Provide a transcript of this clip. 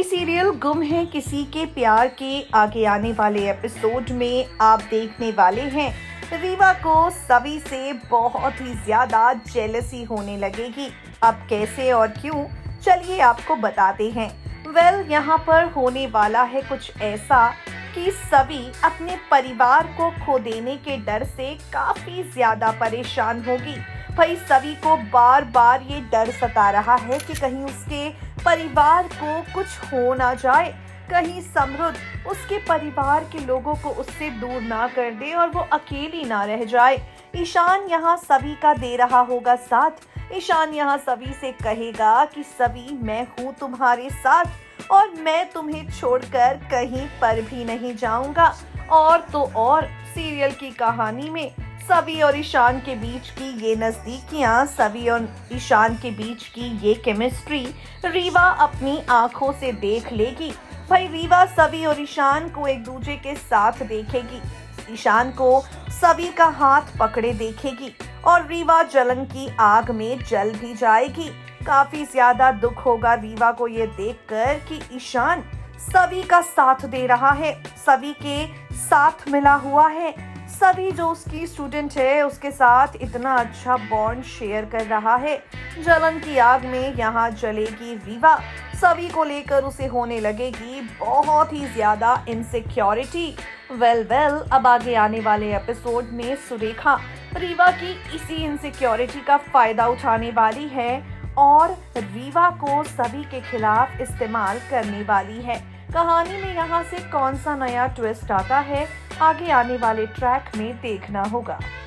TV serial गुम है किसी के प्यार के आगे आने वाले एपिसोड में आप देखने वाले हैं रीवा को सभी से बहुत ही ज्यादा जेलसी होने लगेगी। अब कैसे और क्यों, चलिए आपको बताते हैं। यहाँ पर होने वाला है कुछ ऐसा कि सभी अपने परिवार को खो देने के डर से काफी ज्यादा परेशान होगी। भाई सभी को बार बार ये डर सता रहा है कि कहीं उसके परिवार को कुछ हो ना जाए, कहीं समृद्ध उसके परिवार के लोगों को उससे दूर ना कर दे और वो अकेली ना रह जाए। ईशान यहाँ सभी का दे रहा होगा साथ। ईशान यहाँ सभी से कहेगा कि सभी मैं हूँ तुम्हारे साथ और मैं तुम्हें छोड़कर कहीं पर भी नहीं जाऊंगा। और तो और सीरियल की कहानी में सभी और ईशान के बीच की ये नजदीकियां, सभी और ईशान के बीच की ये केमिस्ट्री रीवा अपनी आंखों से देख लेगी। भाई रीवा सभी और ईशान को एक दूसरे के साथ देखेगी, ईशान को सभी का हाथ पकड़े देखेगी और रीवा जलन की आग में जल भी जाएगी। काफी ज्यादा दुख होगा रीवा को ये देखकर कि ईशान सभी का साथ दे रहा है, सभी के साथ मिला हुआ है, सभी जो उसकी स्टूडेंट है उसके साथ इतना अच्छा बॉन्ड शेयर कर रहा है। जलन की आग में यहाँ जलेगी रीवा, सभी को लेकर उसे होने लगेगी बहुत ही ज्यादा इनसिक्योरिटी। अब आगे आने वाले एपिसोड में सुरेखा रीवा की इसी इनसिक्योरिटी का फायदा उठाने वाली है और रीवा को सभी के खिलाफ इस्तेमाल करने वाली है। कहानी में यहाँ से कौन सा नया ट्विस्ट आता है, आगे आने वाले ट्रैक में देखना होगा।